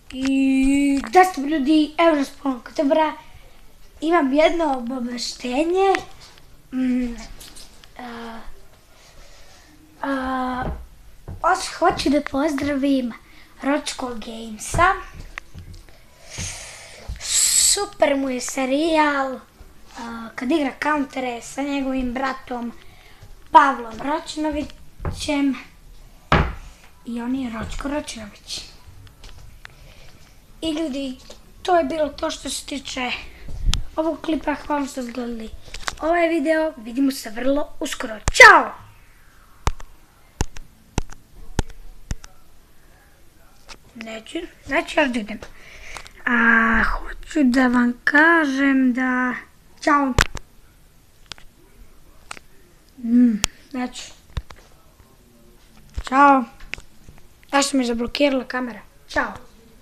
I gdje ste ljudi, evo nas ponovno oktobra. Imam jedno obaveštenje. Hoću da pozdravim Ročkog gamesa. Super mu je serijal kad igra countere sa njegovim bratom Pavlom Ročinovićem. I on je Ročko Ročinović. I ljudi, to je bilo to što se tiče ovog klipa. Hvala što ste gledali ovaj video. Vidimo se vrlo uskoro. Ćao! Neću još da idem. Hoću da vam kažem da... Ćao! Neću. Ćao! Zašto mi je zablokirala kamera? Ćao!